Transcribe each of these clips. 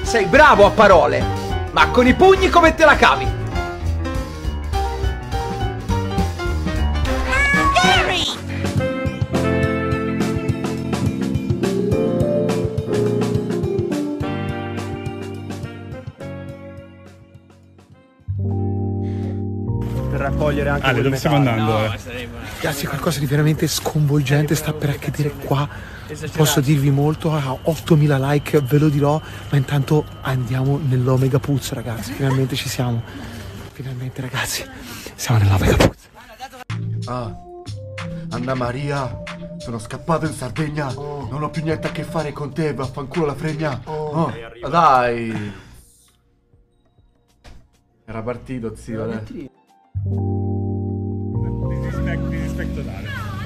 Sei bravo a parole, ma con i pugni come te la cavi? Raccogliere anche dove stiamo andando? Ragazzi, qualcosa di veramente sconvolgente sta per accadere qua. Posso dirvi molto, a 8000 like ve lo dirò, ma intanto andiamo nell'Omega Puzzo, ragazzi. Finalmente ci siamo. Finalmente, ragazzi, siamo nell'Omega Puzzo. Ah, Anna Maria, sono scappato in Sardegna. Non ho più niente a che fare con te, vaffanculo la fregna. Oh, dai. Era partito, zio, dai. Disrispetto totale.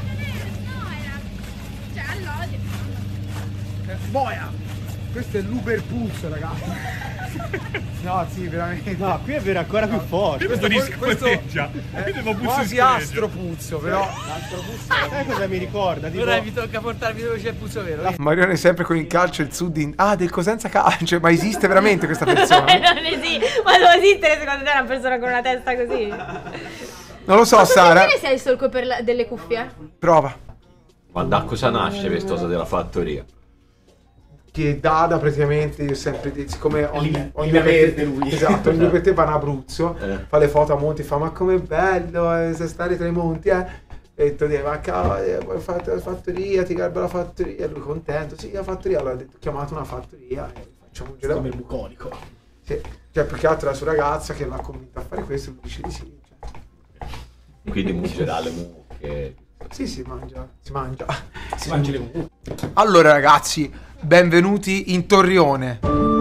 Boia! Questo è l'Uber Puzzo, ragazzi. No, sì, veramente. No, qui è vero ancora più forte. Questo scorreggia. Quasi Astropuzzo, però. Sai cosa mi ricorda? Tipo... Ora vi tocca portarvi dove c'è il puzzo vero. Marione sempre con il calcio, il sud in... Ah, del Cosenza Calcio. Ma esiste veramente questa persona? Non esiste. Ma non esiste secondo te una persona con una testa così? Non lo so, Sara. Perché sei il solco delle cuffie? Prova. Ma da cosa nasce questa cosa della fattoria? Che Dada praticamente, io sempre, siccome ogni verde lui. Esatto, ogni per te va in Abruzzo, fa le foto a monti, fa ma com'è bello se stare tra i monti, e tu dici ma cavolo, poi fate la fattoria, ti garba la fattoria, lui contento, sì la fattoria, allora ho detto, chiamato una fattoria e facciamo un giro. Come il bucolico. Sì, cioè più che altro la sua ragazza che l'ha convinta a fare questo, lui dice di sì. Cioè. Quindi mangerà le mucche. Sì, si mangia. Si mangia le mucche. Allora ragazzi, benvenuti in Torrione.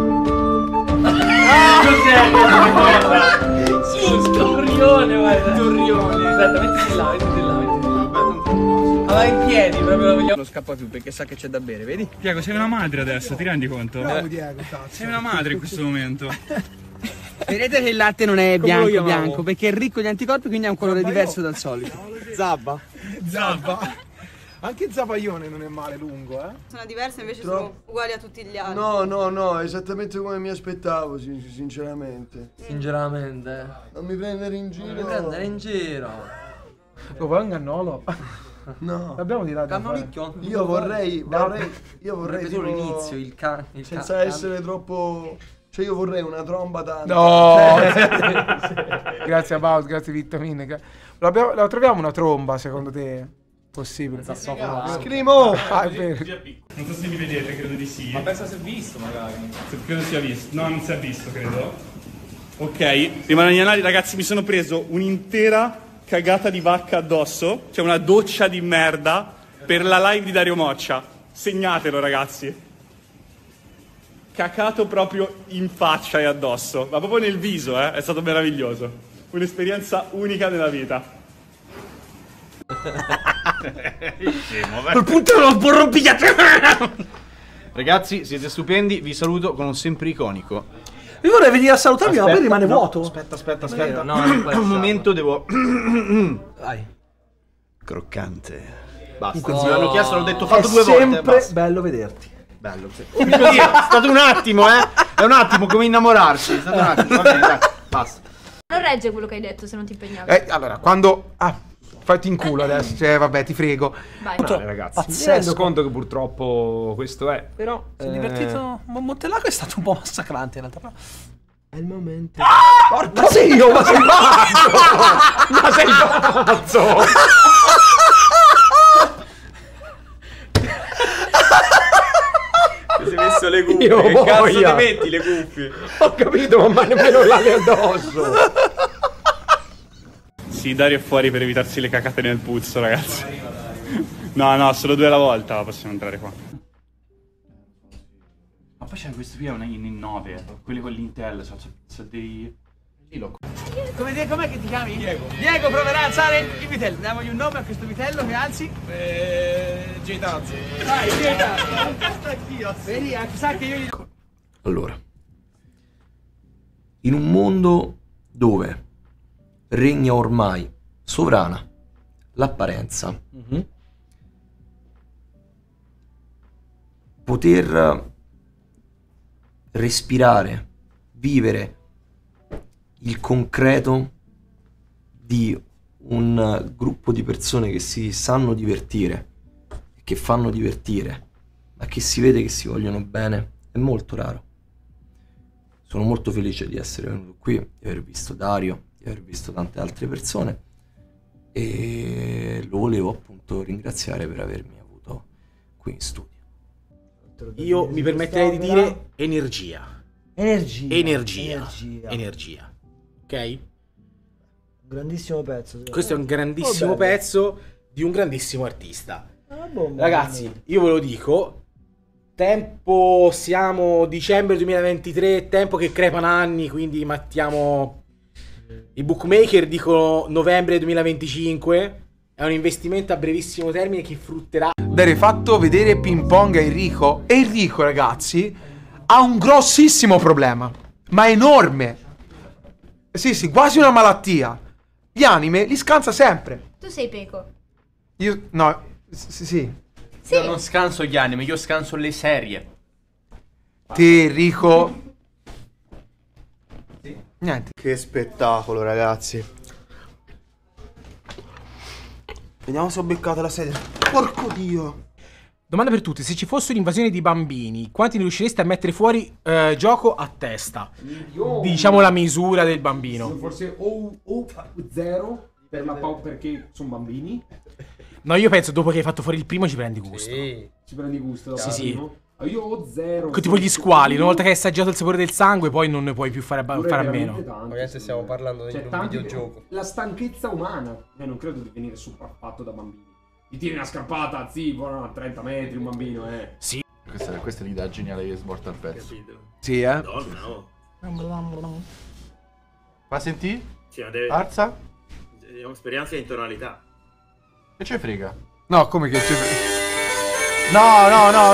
Torrione, guarda. Torrione. Aspetta, mettiti là, mettiti là. Allora in piedi, proprio lo vogliamo. Non scappa più perché sa che c'è da bere, vedi? Diego, sei una madre adesso, ti rendi conto? Bravo Diego, Sei una madre in questo momento. Vedete che il latte non è bianco, perché è ricco di anticorpi, quindi ha un colore diverso dal solito. Zabba. Anche Zabaglione non è male lungo, Sono diverse, invece sono uguali a tutti gli altri. No, esattamente come mi aspettavo, sinceramente. Sinceramente. Non mi prendere in giro. Non mi prendere in giro. Lo vuoi un cannolo? No. L'abbiamo di là. Cannolicchio? Io vorrei Solo l'inizio, il senza essere troppo... Cioè io vorrei una tromba tanto. No! Grazie a Baus, grazie Vitamine. La troviamo una tromba, secondo te? Possibile? Scrimo! Ah, è vero. Non so se mi vedete, credo di sì. Ma pensa se è visto magari. Credo sia visto. No, non si è visto, credo. Ok, prima di andare ragazzi mi sono preso un'intera cagata di vacca addosso. Cioè una doccia di merda per la live di Dario Moccia. Segnatelo ragazzi. Cacato proprio in faccia e addosso. Ma proprio nel viso, è stato meraviglioso. Un'esperienza unica nella vita. Col punto non può rompigliare. Ragazzi, siete stupendi, vi saluto con un sempre iconico. Io vorrei venire a salutarmi, ma poi rimane vuoto. Aspetta. No, un momento devo... Vai. Croccante. Basta, me l'hanno chiesto, l'ho detto, fatto È due volte. sempre bello vederti. Bello, sì. Così, è stato un attimo, È un attimo come innamorarsi. È stato un attimo, va bene, dai, basta. Non regge quello che hai detto se non ti impegnavi. Allora, quando... fatti in culo adesso, cioè vabbè, ti frego. Vai. Ragazzi, mi rendo conto che purtroppo questo è. Però si è divertito. Montelago è stato un po' massacrante in realtà. Però... È il momento. Porca zio, ma sei pazzo! Ma sei pazzo! Ti sei messo le cuffie, Io che cazzo ti voglia. metti le cuffie? Ho capito, ma nemmeno l'avi addosso. Sì, Dario è fuori per evitarsi le cacate nel puzzo, ragazzi. No, solo 2 alla volta possiamo entrare qua. Ma poi c'è questo qui in 9, quelli con l'Intel, c'ho dei... Com'è che ti chiami? Diego proverà a alzare il vitello. Diamogli un nome a questo vitello che alzi. Getazzo. Dai, Getazzo. Vedi, sa che io gli... Allora, in un mondo dove regna ormai sovrana l'apparenza, poter respirare, vivere il concreto di un gruppo di persone che si sanno divertire, che fanno divertire, ma che si vede che si vogliono bene, è molto raro. Sono molto felice di essere venuto qui, di aver visto Dario, di aver visto tante altre persone e lo volevo appunto ringraziare per avermi avuto qui in studio. Io mi permetterei di dire energia. Energia. Ok? Un grandissimo pezzo. Questo è un grandissimo pezzo di un grandissimo artista. Bomba, Ragazzi, io ve lo dico, tempo, siamo dicembre 2023, tempo che crepano anni, quindi mettiamo, i bookmaker dicono novembre 2025, è un investimento a brevissimo termine che frutterà. Avere fatto vedere ping pong a Enrico, e Enrico, ragazzi, ha un grossissimo problema, ma enorme. Sì, quasi una malattia. Gli anime li scansa sempre. Tu sei Peco. Io, no, sì. Io non scanso gli anime, io scanso le serie. Te, Enrico. Niente. Che spettacolo, ragazzi. Vediamo se ho beccato la sedia. Porco Dio. Domanda per tutti, se ci fosse un'invasione di bambini, quanti ne riuscireste a mettere fuori gioco a testa? Diciamo la misura del bambino. Forse o 0 perché sono bambini. No, io penso dopo che hai fatto fuori il primo ci prendi gusto. Sì. Ci prendi gusto dopo Sì. il primo? Io ho 0. Tipo gli squali, una volta che hai assaggiato il sapore del sangue poi non ne puoi più fare a meno. Magari stiamo parlando di un videogioco. La stanchezza umana, non credo di venire sopraffatto da bambini. Ti tiri una scappata, a 30 metri un bambino, Sì. Questa è l'idea geniale che svolta il pezzo. Sì, No. Fa sentì? Sì, ma deve... Arza? È un'esperienza in tonalità. Che ce frega? No, come che c'è? No.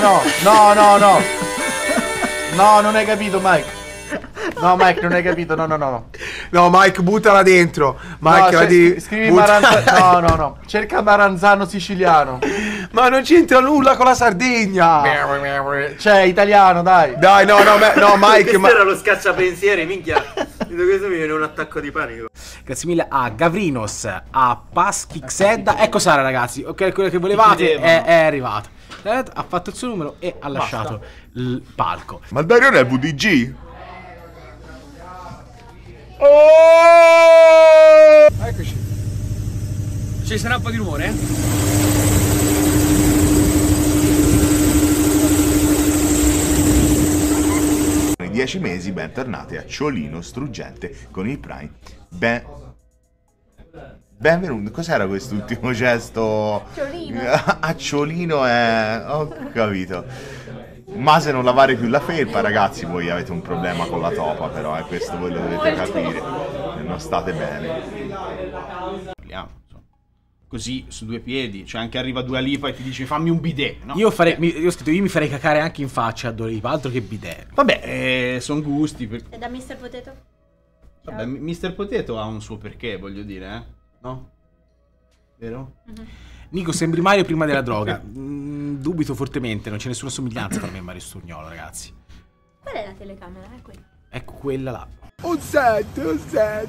No, non hai capito, Mike. No, Mike, non hai capito. No. No, Mike, buttala dentro. Mike, No, scrivi No. Cerca Maranzano siciliano. Ma non c'entra nulla con la Sardegna. Cioè, italiano, dai. Dai, no, Mike. Questo era lo scacciapensieri, minchia. Questo mi viene un attacco di panico. Grazie mille a Gavrinos, a Paschixedda. Ecco Sara, ragazzi. Ok, quello che volevate è arrivato. Ha fatto il suo numero e ha lasciato il palco. Ma Dario non è VDG? Eccoci. Ci sarà un po' di rumore? Nei 10 mesi, bentornati a Ciolino Struggente con il Prime. Benvenuto. Cos'era quest'ultimo gesto? Ciolino. A Ciolino è... Ho capito. Ma se non lavare più la felpa, ragazzi, voi avete un problema con la topa, però questo voi lo dovete capire. Non state bene. Parliamo. Così su due piedi, cioè anche arriva Dua Lipa e ti dice fammi un bidet, no? Io ho scritto io mi farei cacare anche in faccia a Dua Lipa, altro che bidet. Vabbè, sono gusti. E da Mr. Potato? Vabbè, Mr. Potato ha un suo perché, voglio dire, no? Vero? Nico, sembri Mario prima della droga. Dubito fortemente, non c'è nessuna somiglianza tra me e Mario Sturgnolo, ragazzi. Qual è la telecamera? È quella. Ecco quella là. Un set.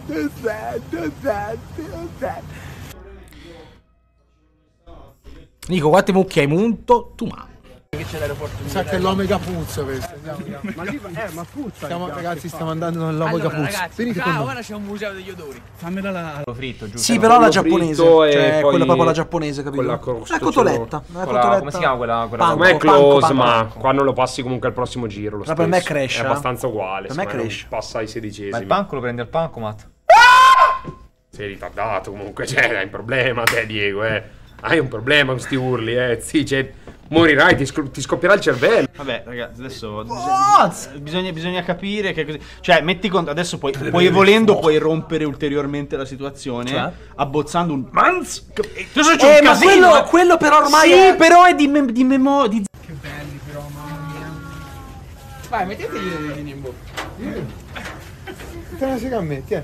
Nico, quante mucche hai munto? Tu ma. Che c'è l'aeroporto? Sa che l'Omega puzza questo. Ma puzza. Ragazzi, stiamo andando nell'Omega puzza. Venite con noi. Ora c'è un museo degli odori. Fammela la... Fritto, giusto? Sì, però la giapponese. Cioè, poi quella proprio la giapponese, capito? quella La cotoletta. come si chiama quella? Panko, è close, ma panko. quando lo passi comunque al prossimo giro. Lo Ma per me stesso. cresce. È abbastanza uguale. Per me secondo cresce. Passa ai 16esimi. Ma il panco lo prende al pancomat. Sei ritardato comunque, cioè hai un problema te Diego, Hai un problema con sti urli, Sì, cioè, morirai, ti scoppierà il cervello. Vabbè, ragazzi, adesso bisogna capire che così. Cioè, metti conto, adesso puoi volendo puoi rompere ulteriormente la situazione, Cioè? abbozzando un Manz. Ma quello però ormai sì, però è di memoria. Che belli però, mamma mia. Vai, mettetegli le dedini in bocca. Te una sega a me, tieni.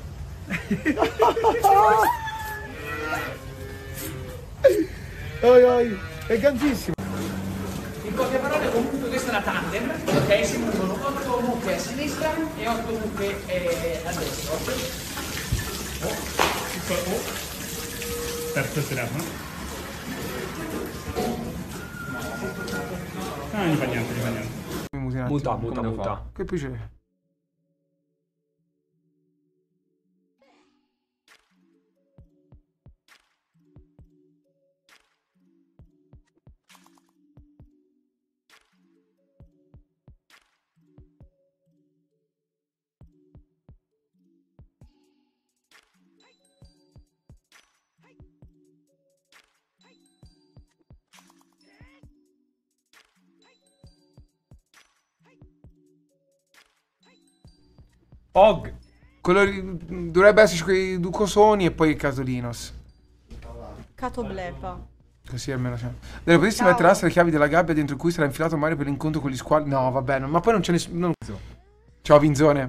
Oi, è gansissimo. In poche parole, comunque questa è una tandem, ok? Si muovono 8 mucche a sinistra e 8 mucche a destra, ok? Terzo telefono. Ah, non gli fa niente, Muta. Che piacere. Pog. Dovrebbe esserci quei due cosoni e poi il Catolinos. Catoblepa. Così almeno c'è. Deve potersi mettere le chiavi della gabbia dentro cui sarà infilato Mario per l'incontro con gli squali. No, vabbè, ma poi non c'è nessuno. Ciao Vinzone.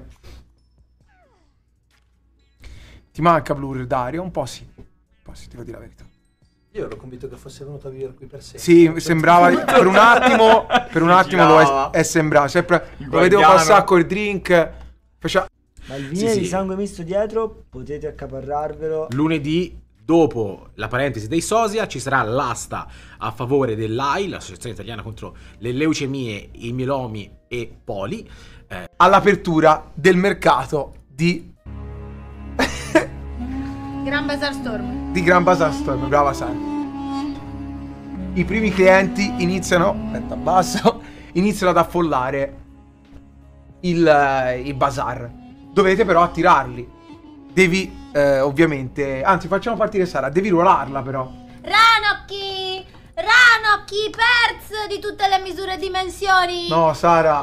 Ti manca Blur, Dario? Un po' sì. Devo dire la verità. Io ero convinto che fosse venuto a vivere qui per sempre. Sì, sembrava per un attimo è sembrato. Lo vedevo passare col drink. Ma il vinile di sangue misto dietro potete accaparrarvelo. Lunedì, dopo la parentesi dei Sosia, ci sarà l'asta a favore dell'AI, l'Associazione Italiana contro le leucemie, i mielomi e poli, all'apertura del mercato di Gran Bazar Storm. Di Gran Bazar Storm, brava Sara. I primi clienti iniziano ad affollare il bazar. Dovete però attirarli. Devi ovviamente, anzi facciamo partire Sara, devi ruolarla però. Ranocchi, Perz di tutte le misure e dimensioni. No, Sara.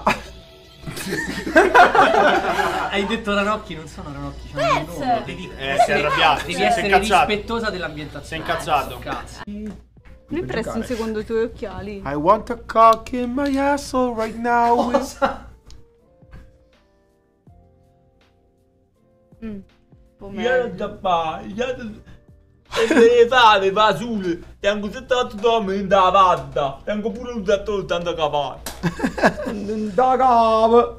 Hai detto ranocchi, non sono ranocchi. Perz. Devi si è arrabbiato. Devi essere rispettosa dell'ambientazione. Si è incazzato. Mi presti un secondo i tuoi occhiali? I want a cock in my asshole right now. Io non da fare, e deve fare basure, tengo 78 donne in da vadda, tengo pure un dattore tanto cavallo. Da cava.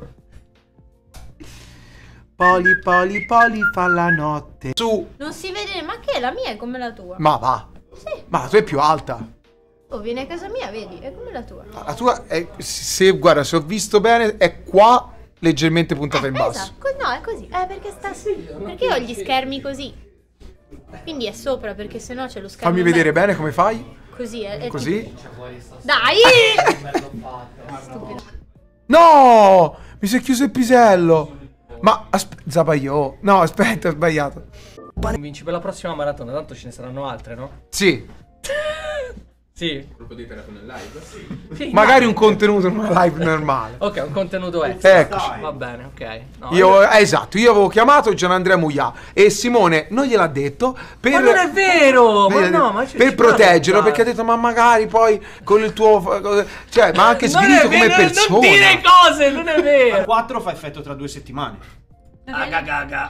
Poli fa la notte. Su. Non si vede, ma che è la mia è come la tua. Ma va. Sì. Ma la tua è più alta. Oh, vieni a casa mia, vedi, è come la tua. La tua è, guarda, se ho visto bene, è qua leggermente puntata in basso. Esatto. No, è così. Perché perché ho gli schermi così. Quindi è sopra, perché sennò c'è lo schermo. Fammi vedere bene come fai. Così è così. Dai! Stupido. No! Mi si è chiuso il pisello. Ma Zabaglio. No, aspetta, ho sbagliato. Vinci per la prossima maratona, tanto ce ne saranno altre, no? Sì. Sì. Colpo di telefono in live? Sì, magari un contenuto in una live normale. Ok, un contenuto extra. Eccoci. Va bene, ok. No, esatto, io avevo chiamato Gianandrea Muglia e Simone non gliel'ha detto per... Ma non è vero! Per proteggerlo, perché ha detto ma magari poi con il tuo... Cioè, ma anche sgridito come persona. Non dire cose, non è vero! 4 fa effetto tra 2 settimane. Agagaga.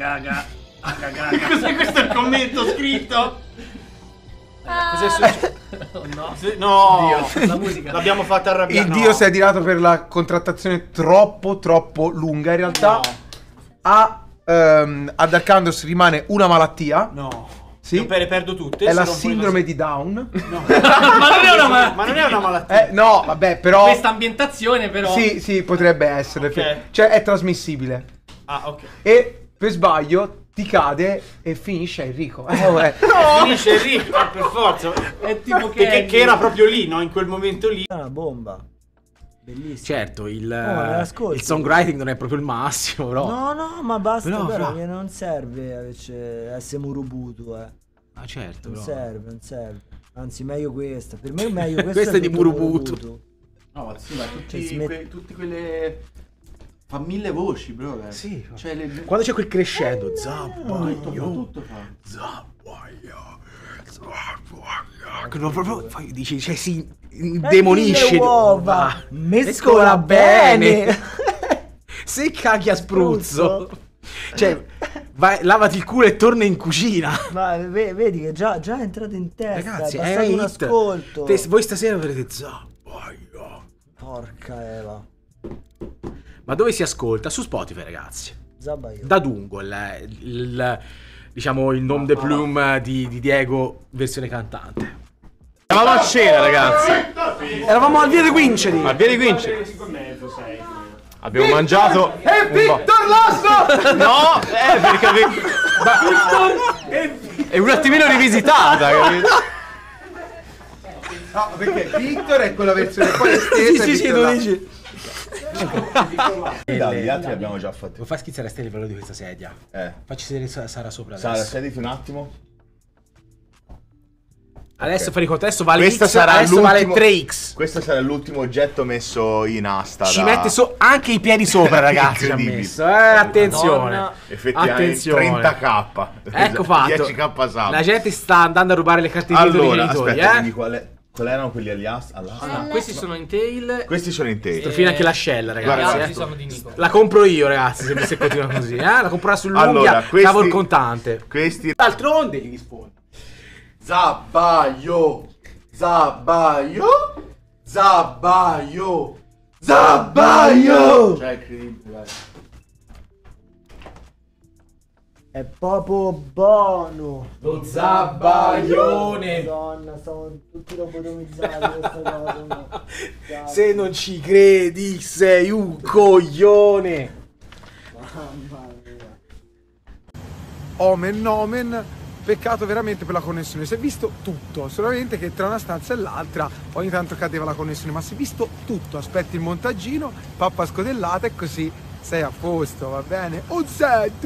Cos'è questo il commento scritto? Cos'è successo? No. No, Dio, la musica. L'abbiamo fatta arrabbiare. Il dio si è tirato per la contrattazione troppo lunga. In realtà ad Arcandos rimane una malattia. No. Sì. Perdo tutte. È la sindrome di Down. No. Ma non è una malattia. No, vabbè, però... Questa ambientazione però... Sì, potrebbe essere. Okay. Cioè, è trasmissibile. Ah, ok. E per sbaglio ti cade e finisce Enrico. No, finisce Enrico, per forza. È tipo che era proprio lì, no? In quel momento lì. È una bomba. Bellissimo. Certo, il songwriting non è proprio il massimo, però. No, ma basta, però che non serve essere Murubutu, Ah, certo, non serve. Anzi, meglio questa. Per me è meglio questa. Questa è di Murubutu. No, ma sì, ma tutte quelle... Fa 1000 voci, bro. Sì. Cioè, quando c'è quel crescendo, tutto fa. Dici, cioè si demonisce. Le uova. Mescola bene. Se caghi a spruzzo. Cioè, vai, lavati il culo e torna in cucina. Ma vedi che già è entrato in testa. Ragazzi, è passato un ascolto. Voi stasera avrete Porca Eva. Ma dove si ascolta? Su Spotify, ragazzi. Zabaio. Da Dungo, diciamo il nom de plume di Diego, versione cantante. Eravamo a cena, ragazzi. Eravamo al Via dei Quinceri. Al Via dei Quinceri. 5,5, 6. Abbiamo mangiato. E Victor Lasso! No, perché è un attimino rivisitata, capito? No, perché Victor è quella versione poi estesa. Sì, tu dici. Gli altri li abbiamo già fatti. Non fa schizzare a stelle il valore di questa sedia. Facci sedere Sara sopra adesso. Sara, sediti un attimo. Adesso fai conto, adesso vale Questa X, sarà adesso vale l'ultimo- 3X. Questo sarà l'ultimo oggetto messo in asta. Ci mette anche i piedi sopra, ragazzi. Ci ha Incredibile. messo. Attenzione. Madonna. Effettivamente Attenzione. 30k. Ecco fatto. 10k salvo. La gente sta andando a rubare le cartelline dei Allora, genitori, aspetta, quindi quali erano quelli all'asta? Questi sono in tail. Questi sono in te. Strofina anche l'ascella, Gli ragazzi. altri sono di Nico. La compro io, ragazzi, se continua così. La comprerà sull'unghia, Allora, cavo il contante. Questi D'altronde gli rispondi. Zabaio. Cioè, incredibile, dai. È proprio buono. Lo zabaione. Madonna, sono tutti lobotomizzati questa cosa. no. Se non ci credi, sei un coglione. Mamma mia. Omen nomen. Peccato veramente per la connessione. Si è visto tutto, solamente che tra una stanza e l'altra ogni tanto cadeva la connessione, ma si è visto tutto. Aspetti il montaggino, pappa scodellata e così sei a posto, va bene? Un set.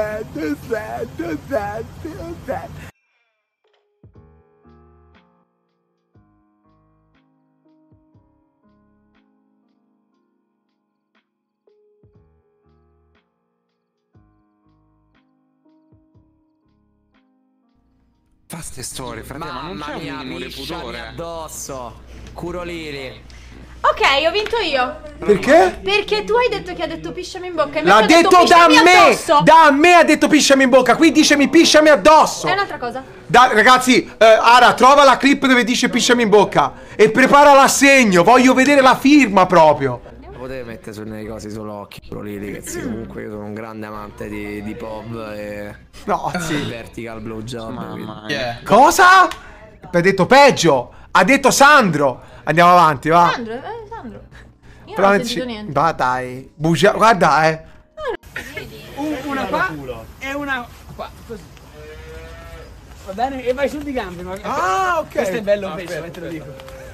Fa ste storie, fratello, ma non c'è un minimo di pudore. Addosso, curoliri. Ok, ho vinto io. Perché? Perché tu hai detto che ha detto pisciami in bocca. L'ha invece ha detto da pisciami me! addosso. Da me ha detto pisciami in bocca, qui dicemi pisciami addosso. È un'altra cosa. Ragazzi, Ara, trova la clip dove dice pisciami in bocca e prepara l'assegno, voglio vedere la firma proprio. Potete mettere sulle cose sull'occhio, curoliri, che sì, comunque io sono un grande amante di pop e... No, sì. Vertical blowjob. Cosa? Ha detto peggio, ha detto Sandro. Andiamo avanti, va. Sandro. Io Però non ho sentito niente. Va dai, guarda, Una qua e una qua, così. Va bene? E vai su di gambe. Ma... Ah, ok. Questo è bello pesce, te lo dico.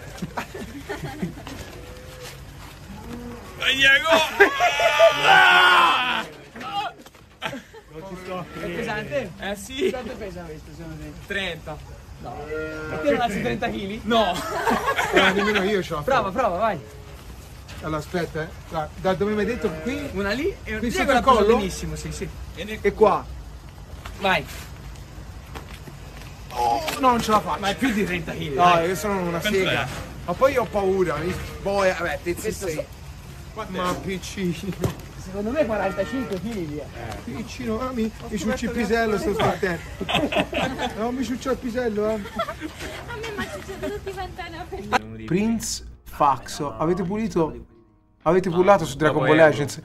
È pesante? Eh sì. Quanto pesa questo secondo te? 30. No. Perché non alzi 30 kg? No. Nemmeno io ce la Prova, vai. Allora aspetta, da dove mi hai detto qui? Una lì e Qui una sotto il collo? benissimo, sì. E qua. Vai. Oh, no, non ce la faccio. Ma è più di 30 kg. No, io sono una sega. Ma poi io ho paura. Poi, vabbè, ma piccino. Secondo me 45 kg. Piccino, mi ciucci il pisello, sto attento. No, mi ciuccia il pisello, A me mi ha successo tutti i pantani. Prince Faxo, avete pulito? Avete pullato su Dragon Ball Legends?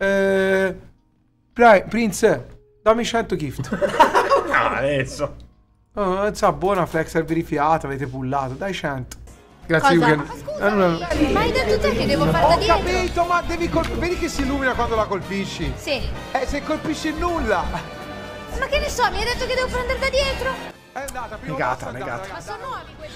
Prince, dammi 100 gift. No, adesso. Oh, buona flex verificata, avete pullato, dai 100. Grazie Cosa? Yugen. Ma hai detto te che devo fare da Ho dietro? capito, ma devi vedi che si illumina quando la colpisci? Sì. Se colpisci nulla. Ma che ne so, mi hai detto che devo prendere da dietro? È andata, prima Negata. Ma sono nuovi quelli.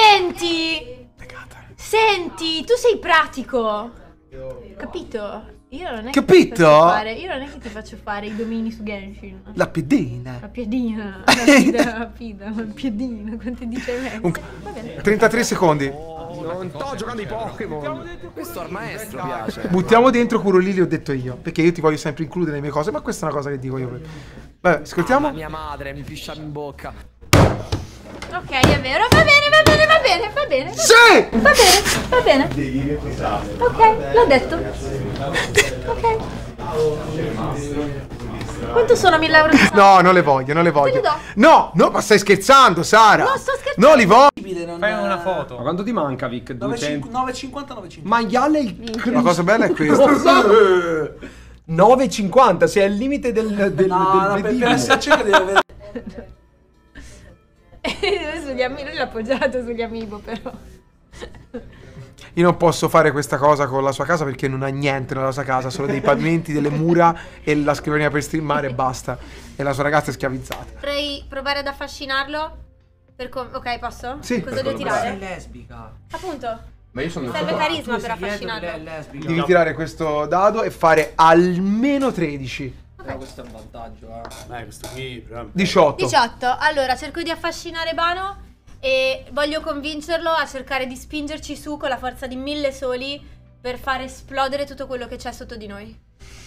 Senti, tu sei pratico. Capito? Io non è che Capito? ti faccio fare, io non è che ti faccio fare i domini su Genshin. La pedina. La piedina, il piedino, quanto dice me? Va bene. 33 secondi. Non sto giocando i Pokémon. Questo al maestro piace. Buttiamo dentro Curolili, ho detto io. Perché io ti voglio sempre includere nelle mie cose, ma questa è una cosa che dico io. Vabbè, ascoltiamo. Mia madre mi pisciava in bocca. Ok, è vero, va bene. Sì! Va bene. Ok, l'ho detto. Ok. Quanto sono 1000 euro? No, non le voglio, non le voglio. Te le do. No, no, ma stai scherzando, Sara? No, sto scherzando. No, li voglio. Fai una foto. Ma quanto ti manca, Vic? 200? 9,50, 9,50. Maiale il La cosa bella è questa. 9,50, sei al limite del per esserci che deve avere... Sugli amiibo, lui l'ha appoggiato sugli amiibo però. Io non posso fare questa cosa con la sua casa perché non ha niente nella sua casa, solo dei pavimenti, delle mura e la scrivania per streamare e basta. E la sua ragazza è schiavizzata. Potrei provare ad affascinarlo? Ok, posso? Sì. Cosa devo tirare? Sei lesbica. Appunto. Ma io sono Serve carisma per Lei è affascinarlo. lesbica. Devi tirare questo dado e fare almeno 13. Però questo è un vantaggio, questo qui, 18. 18. Allora, cerco di affascinare Bano e voglio convincerlo a cercare di spingerci su con la forza di 1000 soli per far esplodere tutto quello che c'è sotto di noi.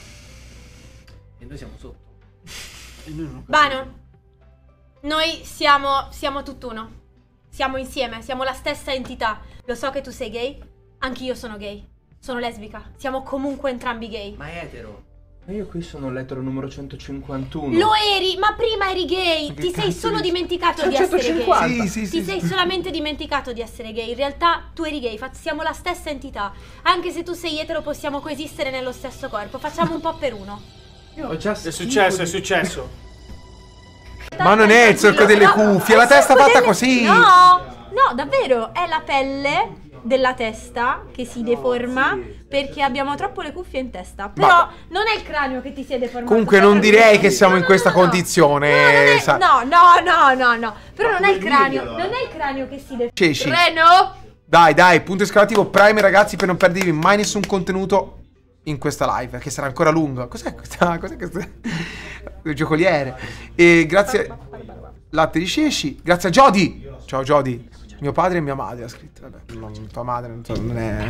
E noi siamo sotto. Bano, noi siamo tutt'uno. Siamo insieme, siamo la stessa entità. Lo so che tu sei gay, anch'io sono gay. Sono lesbica, siamo comunque entrambi gay. Ma è etero. Ma io qui sono lettero numero 151. Lo eri, ma prima eri gay. Ti sei solo dimenticato di essere gay. Ti sei solamente dimenticato di essere gay. In realtà tu eri gay, siamo la stessa entità. Anche se tu sei etero possiamo coesistere nello stesso corpo. Facciamo un po' per uno. Io ho già È successo. Ma non è il solco delle cuffie, la testa fatta così. No, davvero, è la pelle della testa che si deforma perché abbiamo troppo le cuffie in testa. Però non è il cranio che ti si è deformato. Comunque non direi che siamo in questa condizione. No. Però non è il cranio. Non è il cranio che si deforma. Ceci. Reno! Dai, punto esclamativo Prime ragazzi per non perdervi mai nessun contenuto in questa live che sarà ancora lunga. Cos'è questa? Giocoliere. E grazie Latte di Ceci. Grazie a Jody. Ciao Jody. Mio padre e mia madre ha scritto. Vabbè, tua madre non è.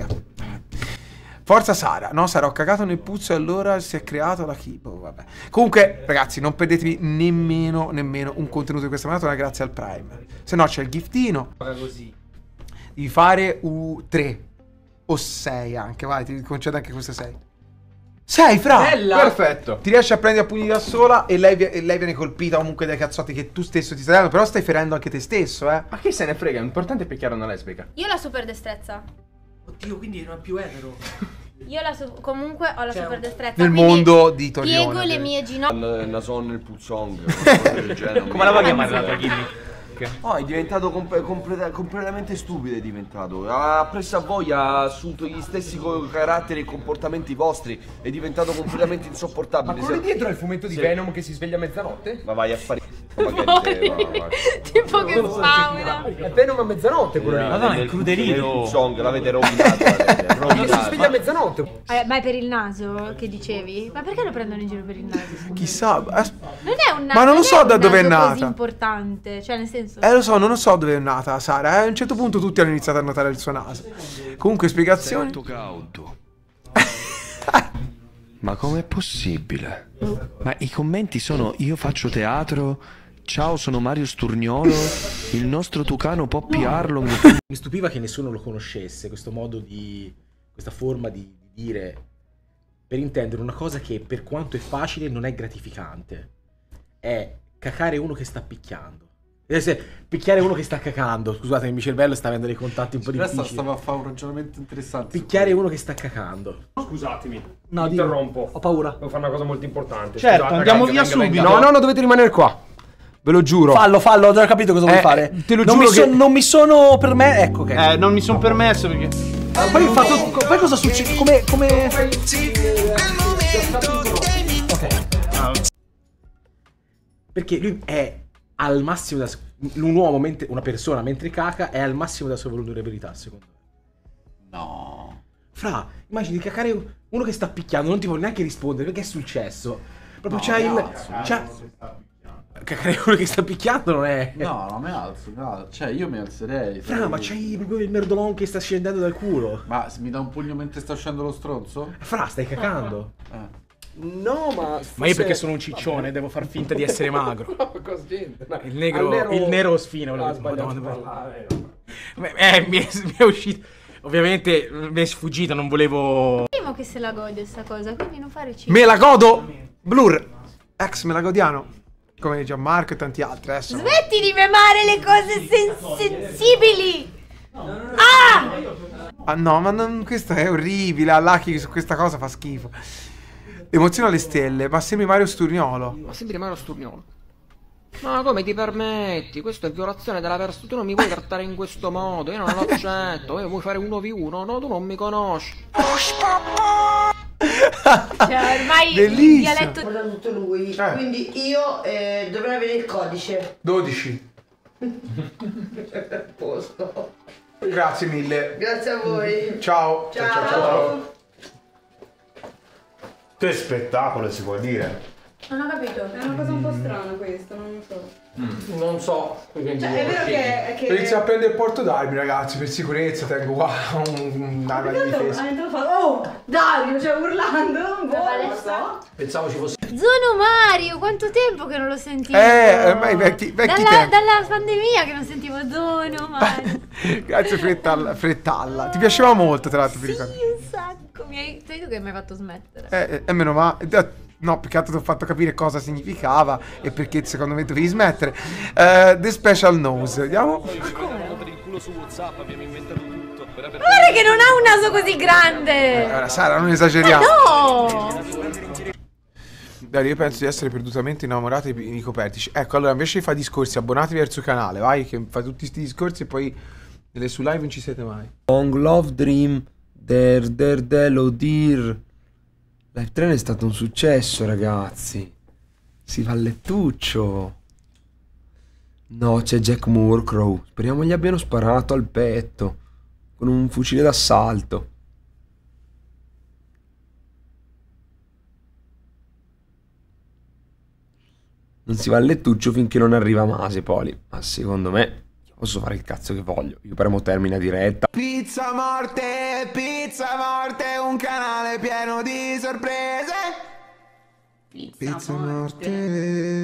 Forza Sara. No, Sara, ho cagato nel puzzo e allora si è creato la Kibo. Vabbè. Comunque, ragazzi, non perdetevi nemmeno un contenuto di questa maratona grazie al Prime. Se no c'è il giftino. Così. Devi fare 3 o 6 anche. Vai, ti concedo anche queste 6. 6, fra! Bella! Perfetto. Ti riesci a prendere a pugni da sola e lei viene colpita comunque dai cazzotti che tu stesso ti stai dando. Però stai ferendo anche te stesso, eh. Ma che se ne frega, l'importante è picchiare una lesbica. Io ho la super destrezza. Oddio, quindi non è più etero. Io comunque ho la super destrezza. Nel mondo di Torione. Piego le mie ginocchia. Il nason nel puzzong. Come la vuoi chiamare la tua gimmick? Oh, è diventato completamente stupido, è diventato. Ha preso a voi, ha assunto gli stessi caratteri e comportamenti vostri. È diventato completamente insopportabile. Ma quello lì dietro è il fumetto di Venom che si sveglia a mezzanotte? Ma vai a fare. Tipo che spaura. È Venom a mezzanotte quello lì. Madonna, è cruderino. Song, l'avete rovinato. Non si sveglia a mezzanotte. Ma è per il naso che dicevi? Ma perché lo prendono in giro per il naso? Chissà. Non è un naso. Ma non lo so da dove è così nata. importante. Cioè, nel senso. Lo so, non lo so dove è nata Sara. A un certo punto tutti hanno iniziato a notare il suo naso. Comunque, spiegazioni. Ma com'è possibile? Ma i commenti sono: io faccio teatro. Ciao, sono Mario Sturniolo. Il nostro tucano Poppy Arlong. Mi stupiva che nessuno lo conoscesse, questo modo di. Questa forma di dire. Per intendere una cosa che, per quanto è facile, non è gratificante. È cacare uno che sta picchiando. Picchiare uno che sta cacando. Scusate, il mio cervello sta avendo dei contatti un po' difficili. Stava a fare un ragionamento interessante. Picchiare uno che sta cacando. Scusatemi. No, interrompo. Ho paura. Devo fare una cosa molto importante. Certo, Scusate, andiamo ragazzi, via venga. subito. No, dovete rimanere qua. Ve lo giuro. Fallo, ho già capito cosa vuoi fare. Te lo non giuro mi che... non mi sono per me, ecco che. Non mi sono permesso perché. Poi ho fatto. Poi cosa succede? Come. Ok. Perché lui è al massimo da. Un uomo, una persona mentre caca è al massimo della sua vulnerabilità, secondo me. No. Fra, immagini di cacare uno che sta picchiando, non ti vuole neanche rispondere perché è successo. Proprio No, c'hai mi il. alzo. Cacare uno che sta picchiando non è. No, non mi alzo, cioè io mi alzerei. Fra, ma c'hai proprio il merdolon che sta scendendo dal culo. Ma mi dà un pugno mentre sta uscendo lo stronzo? Fra, stai cacando. No, ma io perché sono un ciccione devo far finta di essere magro. Cosa gente? No. Il nero sfino. Mi è uscito. Ovviamente mi è sfuggita, non volevo. Primo che se la gode sta cosa, quindi non fare Me la godo. Blur. ex Melagodiano, come Gianmarco e tanti altri. Adesso Smetti di memare le cose sensibili! Ah no, ma questo è orribile. Lucky su questa cosa fa schifo. Emoziona alle stelle, ma sembri Mario Sturniolo. Ma sembri Mario Sturniolo? Ma come ti permetti? Questo è violazione della persona. Tu non mi puoi trattare in questo modo. Io non lo accetto. Io vuoi fare 1v1? No, tu non mi conosci. Cioè, ormai Bellissimo. il dialetto. Guarda tutto lui. Quindi io dovrei avere il codice. 12. A posto. Grazie mille. Grazie a voi. Ciao. Ciao. Che spettacolo, si può dire. Non ho capito, è una cosa un po' strana questa, non lo so. Non so. Cioè, è vero che... Inizio a prendere il porto d'armi, ragazzi, per sicurezza tengo qua un'arma di difesa. Oh, Dario, cioè urlando, non so. Pensavo ci fosse... Zono Mario, quanto tempo che non lo sentivo. Ormai vecchi tempi. Dalla pandemia che non sentivo Zono Mario. Grazie Frettalla. Ti piaceva molto, tra l'altro, Sì, un sacco. Sei tu che mi hai fatto smettere. E meno male. No, più che altro ti ho fatto capire cosa significava e perché secondo me dovevi smettere. The Special Nose, vediamo. Guarda che non ha un naso così grande. Ora Sara, non esageriamo. No! Dai, io penso di essere perdutamente innamorato di Nico Pertici. Ecco, allora invece di fare discorsi, abbonatevi al suo canale, vai, che fai tutti questi discorsi e poi nelle su live non ci siete mai. Long Love Dream, Dello Dir. Live Train è stato un successo, ragazzi. Si fa il lettuccio. No, c'è Jack Moorcrow. Speriamo gli abbiano sparato al petto con un fucile d'assalto. Non si va al lettuccio finché non arriva Mase, Poli. Ma secondo me io posso fare il cazzo che voglio. Io premo termina diretta. Pizza Morte, un canale pieno di sorprese. Pizza Morte.